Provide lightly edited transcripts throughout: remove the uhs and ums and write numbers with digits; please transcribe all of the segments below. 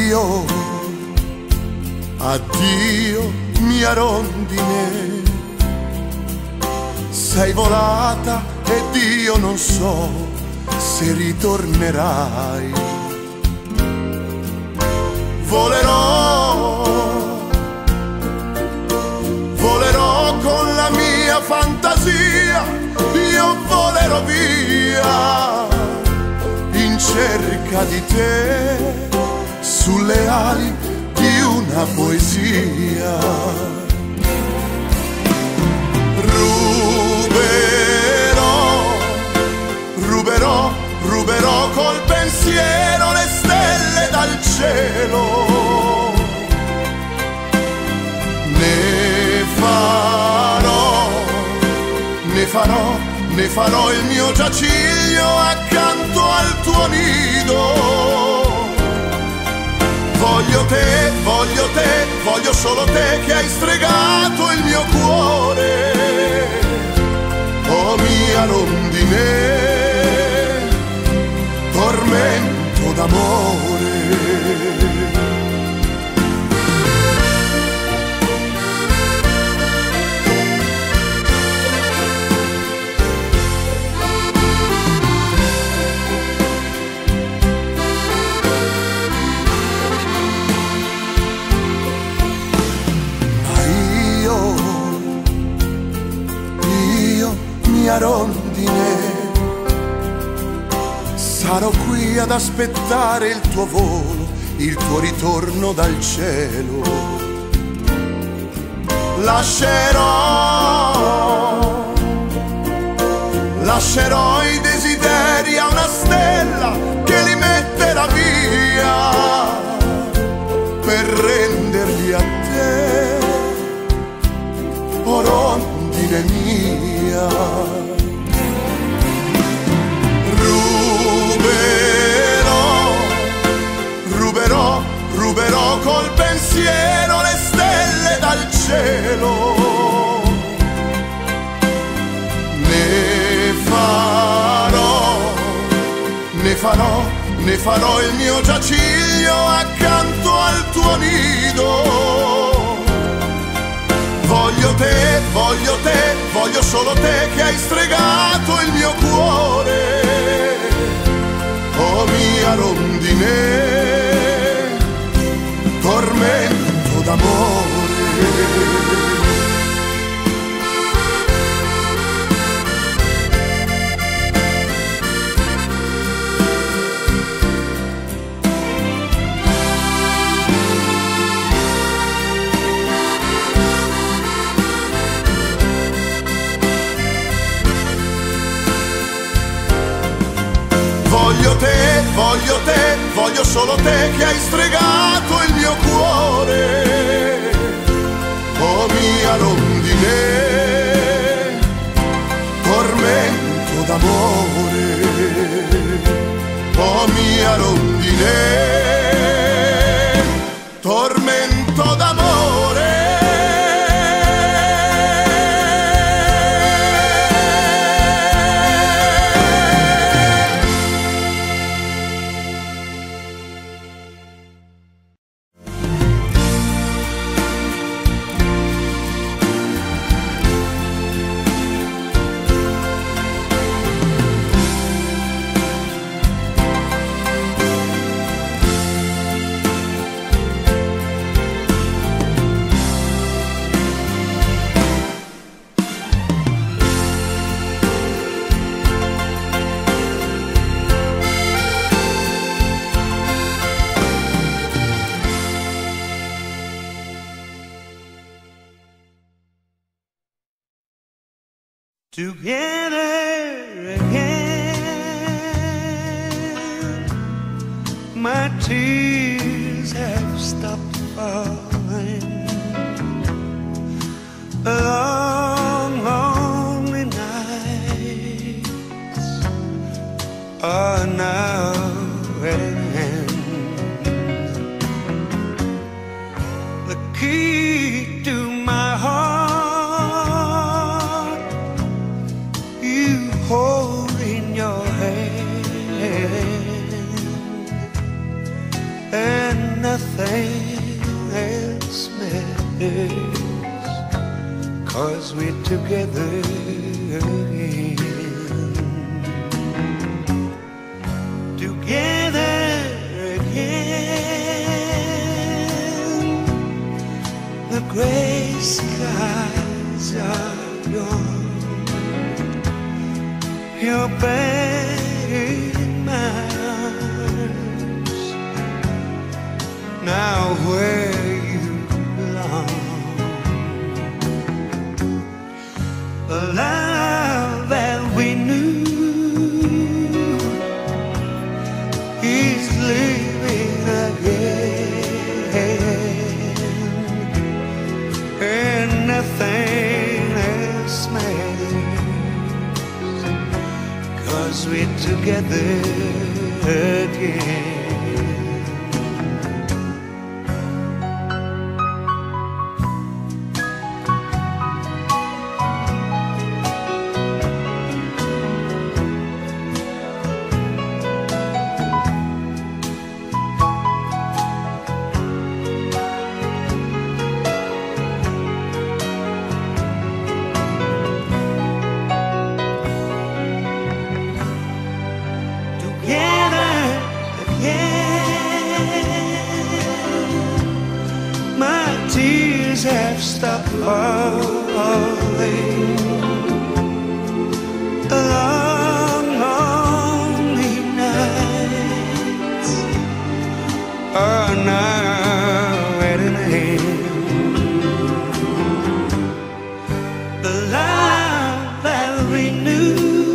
Addio, addio mia rondine, sei volata ed io non so se ritornerai. Volerò, volerò con la mia fantasia, io volerò via in cerca di te sulle ali di una poesia. Ruberò, ruberò, ruberò col pensiero le stelle dal cielo. Ne farò, ne farò, ne farò il mio giaciglio accanto al tuo nido. Voglio te, voglio te, voglio solo te che hai stregato il mio cuore. Oh mia rondine, tormento d'amore. Mia rondine, sarò qui ad aspettare il tuo volo, il tuo ritorno dal cielo. Lascerò, lascerò i desideri a una stella che li metterà via per renderli a te, oh rondine mia. Ruberò, ruberò, ruberò col pensiero le stelle dal cielo. Ne farò, ne farò, ne farò il mio giaciglio accanto al tuo nido. Voglio te, voglio te, voglio solo te che hai stregato il mio cuore. Oh mia rondine, tormento d'amore. Voglio te, voglio te, voglio solo te che hai stregato il mio cuore. Oh mia rondine, tormento d'amore. Oh mia rondine, tormento d'amore. Together again, my tears have stopped falling. Long, lonely nights are now at hand. The key to my heart hold in your hand, and nothing else matters, 'cause we're together again. Together again. The gray skies are gone. You're back in my arms, now where you belong. The love that we knew is living again, and nothing else matters, 'cause we're together again. Have stopped falling. Long, lonely nights are now at an end. The love that we knew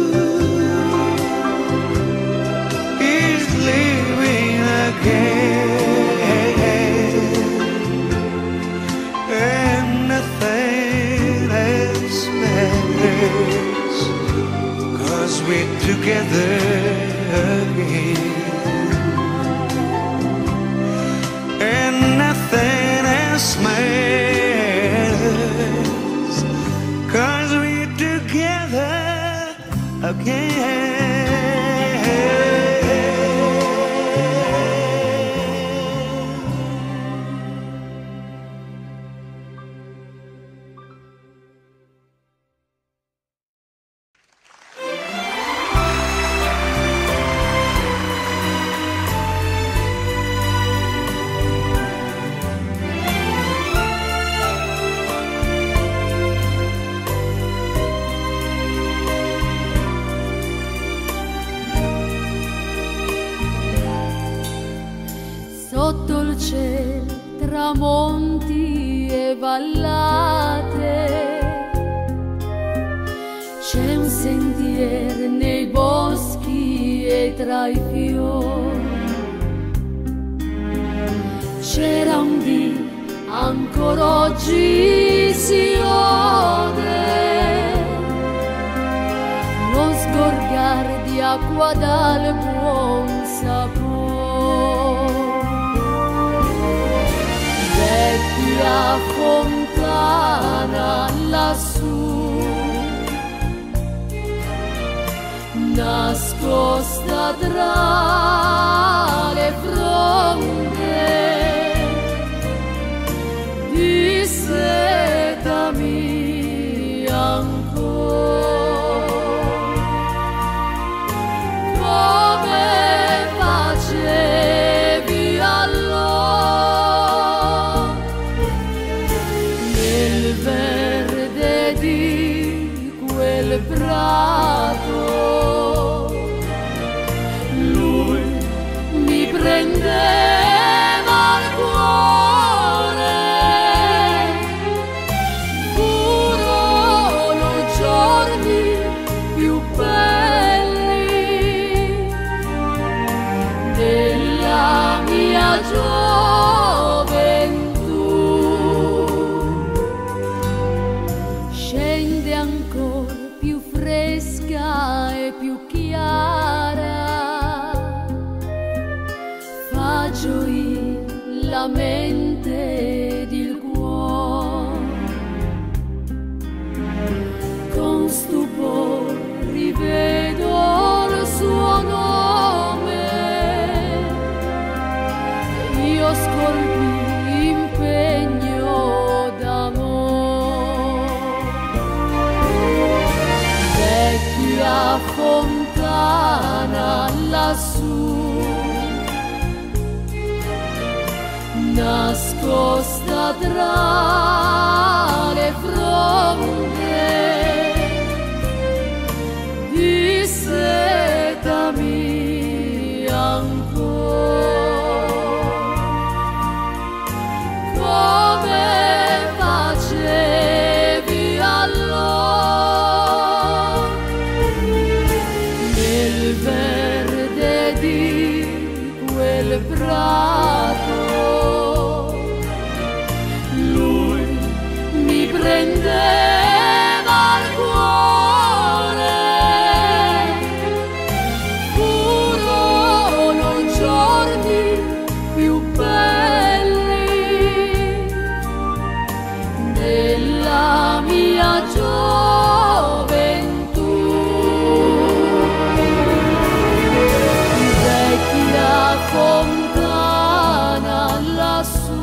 is living again. We're together again, and nothing else matters, 'cause we're together again. Sotto il cielo, tramonti e vallate, c'è un sentiero nei boschi e tra i fiori. C'era un dì, ancora oggi si ode, lo sgorgar di acqua dal buon sapore. Vecchia fontana lassù, nascosta tra le fronde, dissetami ancora come facevi allora, nel verde di quel prato. Lui mi prendeva al cuore, furono i giorni più belli della mia gioventù. Scende ancora più fresca e più chiara, fa gioire la mente ed il cuore. Con stupore rivedo il suo nome, io io scolpii impegno d'amore. Vecchia fontana lassù, nascosta tra le fronde, dissetami ancora come facevi allora nel verde di quel prato. Lui mi prendeva al cuore, furono i giorni più belli della mia gioventù. Vecchia fontana lassù,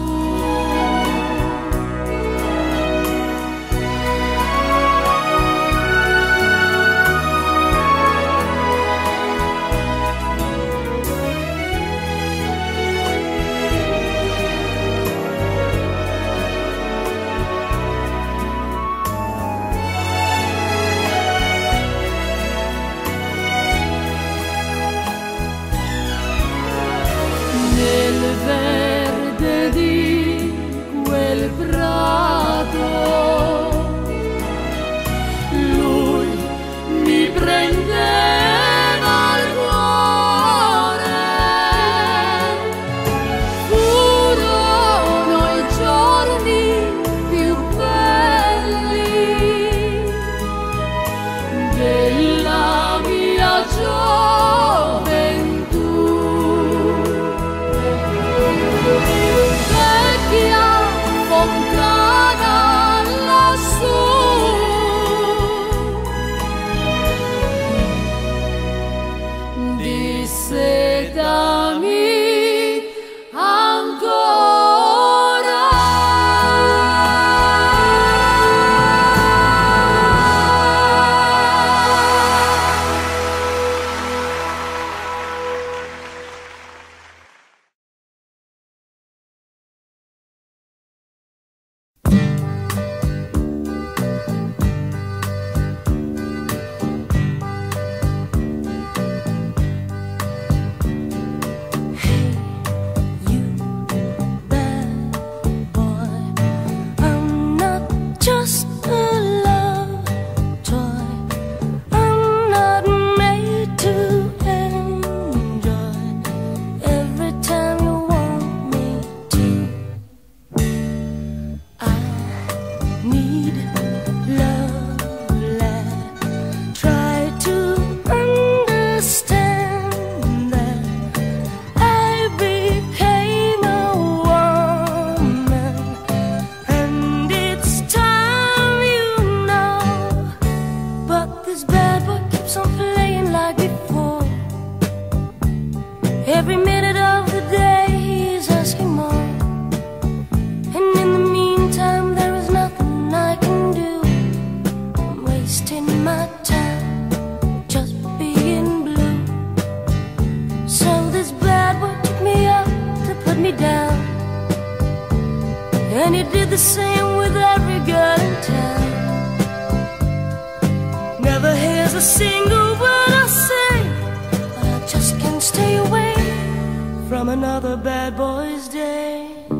nel verde di quel prato, lui mi prendeva al cuore, furono i giorni più belli della mia gioventù. Vecchia fontana lassù, dissetami ancora. Just a love toy. I'm not made to enjoy every time you want me to. I need love, lad. Try to understand that I became a woman, and it's time you know. But this bad boy keeps on playing like before. Every minute of the day he's asking more, and in the meantime there is nothing I can do. I'm wasting my time just being blue. So this bad boy took me up to put me down, and he did the same with every girl in town. Never hears a single word I say, but I just can't stay away from another bad boy's day.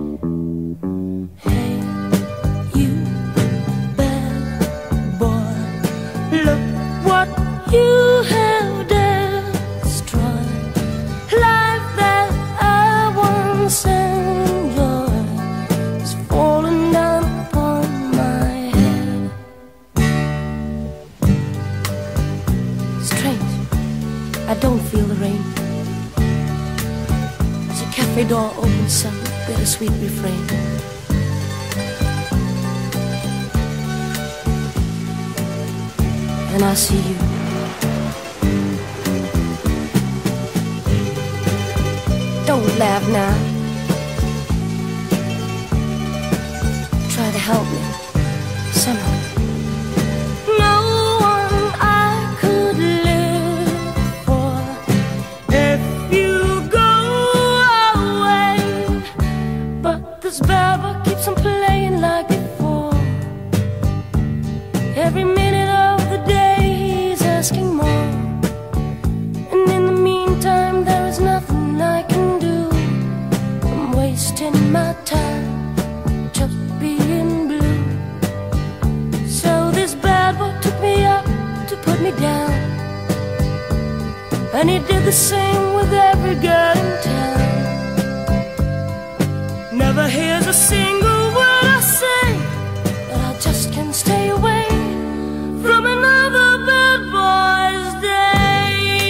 Hey, you bad boy, look what you have destroyed. Life that I once enjoyed is falling down upon my head. Strange, I don't feel the rain. As a cafe door opens some bittersweet refrain. And I see you. Don't laugh now. help me somehow. No one I could live for if you go away, but this bad boy keeps on playing like before. Every minute of the day he's asking more, and in the meantime there is nothing I can do. I'm wasting my time just being blue. So this bad boy took me up to put me down, and he did the same with every girl in town. Never hears a single word I say, but I just can't stay away from another bad boy's day.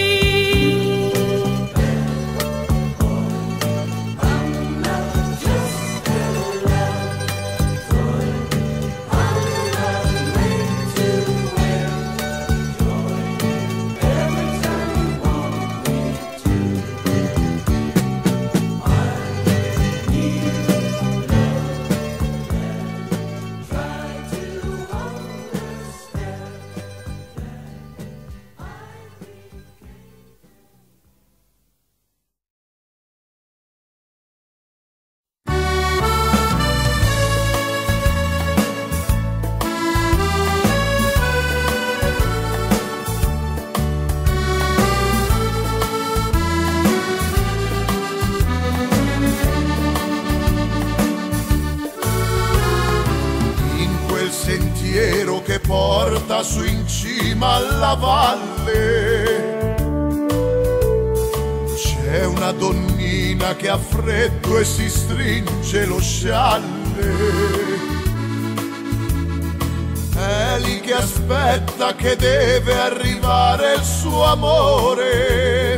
I'm not just a love toy. I'm not made to wear joy every time you want me to. I need che porta su in cima alla valle. C'è una donnina che ha freddo e si stringe lo scialle. È lì che aspetta che deve arrivare il suo amore.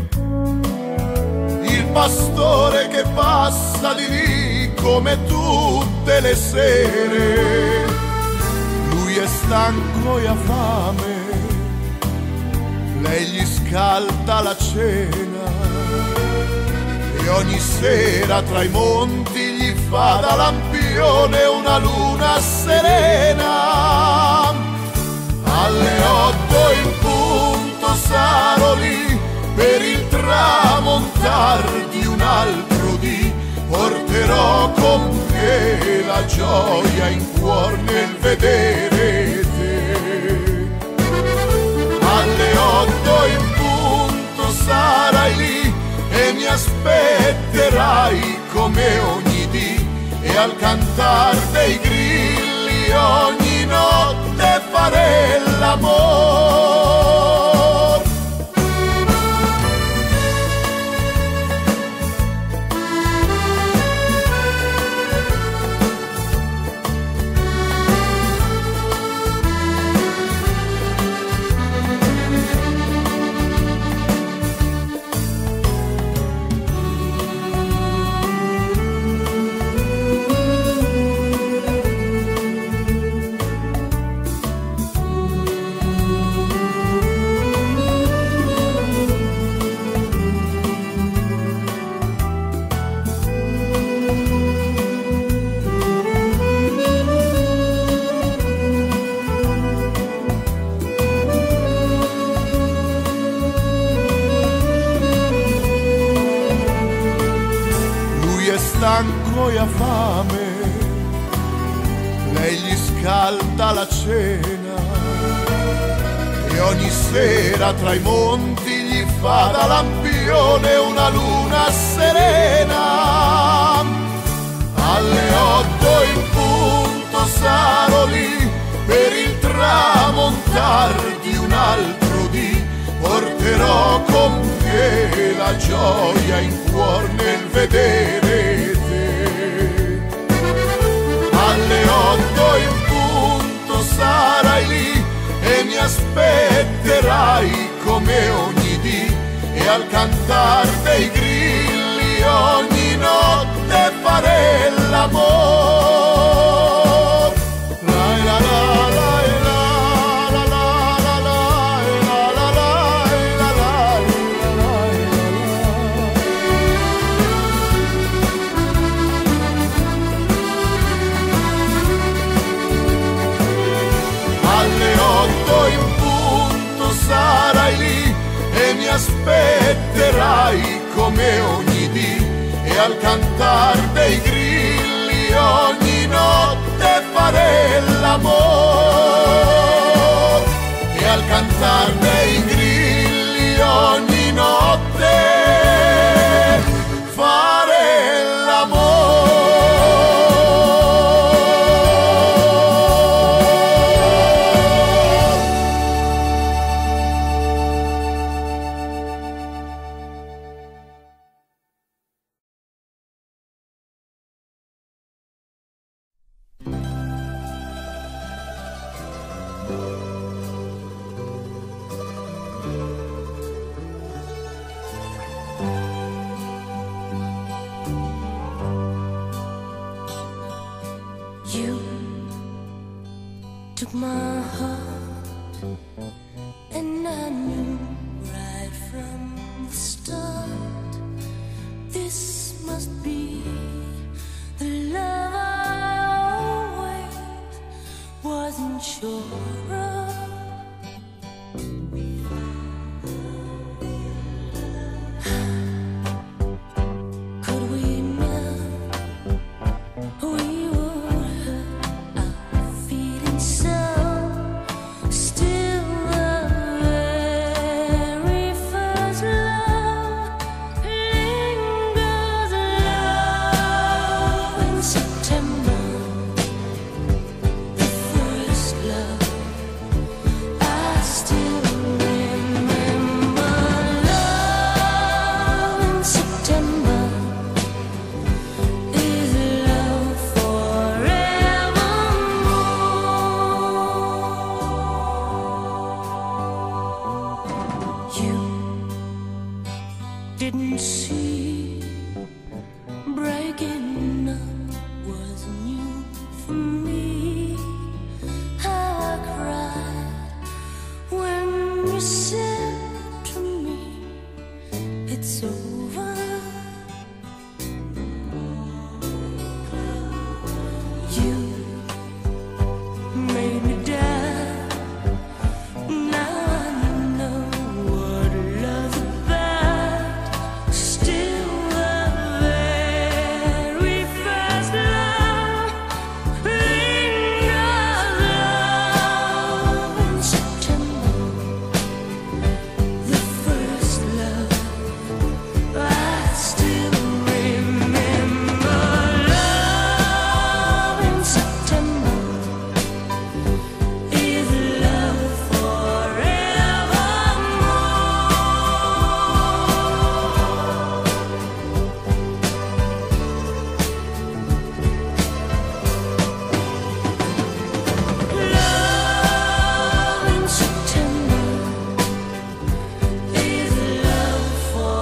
Il pastore che passa di lì come tutte le sere. Lui è stanco e ha fame, lei gli scalda la cena e ogni sera tra i monti gli fa da lampione una luna serena. Alle 8 in punto sarò lì per il tramontar di un altro dì. Porterò con me la gioia in cuor nel vedere te. Alle 8 in punto sarai lì e mi aspetterai come ogni dì, e al cantar dei grilli ogni notte farei l'amore. Stanco e ha fame, lei gli scalda la cena e ogni sera tra i monti gli fa da lampione una luna serena. Alle 8 in punto sarò lì per il tramontar di un altro dì. Porterò con me la gioia in cuor nel vedere te. Alle 8 in punto sarai lì e mi aspetterai come ogni dì, e al cantar dei grilli ogni notte farei l'amore. La la la la. piove ogni dì, e al cantar dei grilli ogni notte fare l'amor, e al cantar dei grilli ogni notte fare l'amor. Took my heart, and I knew right from the start, this must be the love I always wasn't sure of. Could we melt? We would hurt our feelings so. Still the very first love lingers, love in September. The first love I still remember. Love in September is love forevermore. You didn't see breaking up was new for me. How I cried when you said to me, it's over. You made me die. Now I know what love's about. Still the very first love lingers, love in September. The first love I still remember. Love in September is love forevermore. Love in September is love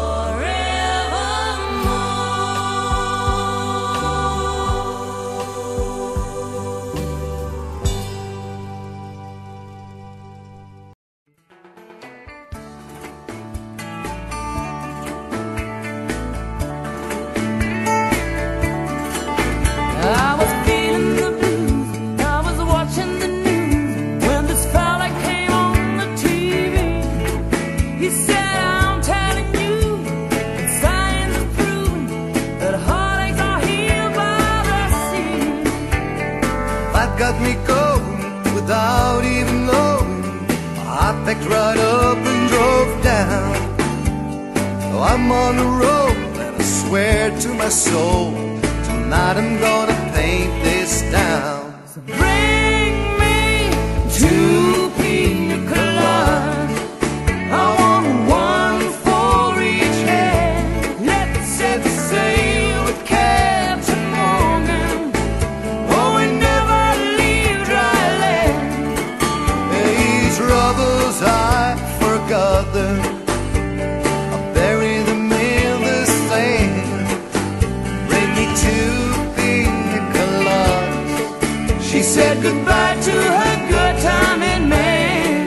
forevermore. I was feeling the blues, I was watching the news when this fella came on the TV. He said, I'm telling you, that science has proven that heartaches are healed by the sea. That got me going without even knowing. I picked right up and drove down. Oh, I'm on the road and I swear to my soul, tonight I'm gonna paint this town. Bring me two pina coladas. I want one for each head. Let's set sail with Captain Morgan. Oh, we never leave dry land. These troubles, I forgot them. I buried them in the sand. Bring me two pina coladas. She said goodbye to her good timing man.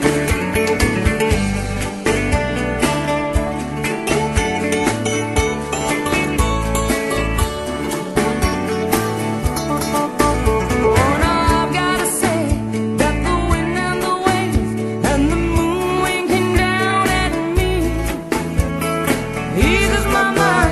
Oh, now I've gotta say that the wind and the waves and the moon winking down at me eases my mind.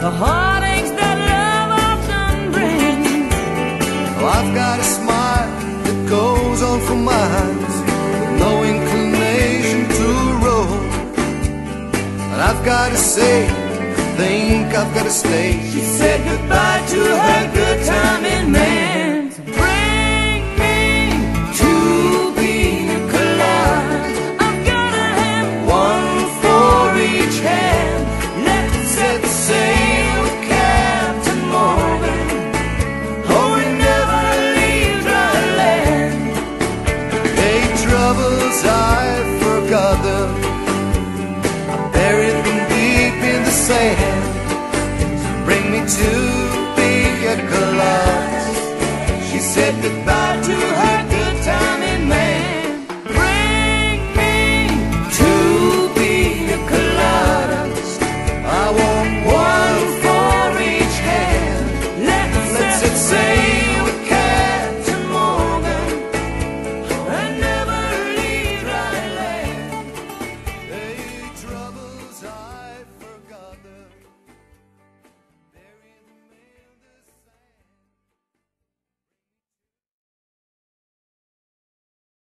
the heartaches that love often brings. Oh, I've got a smile that goes on for miles, with no inclination to roll. But I've got to say, I think I've got to stay. She said goodbye to her girl.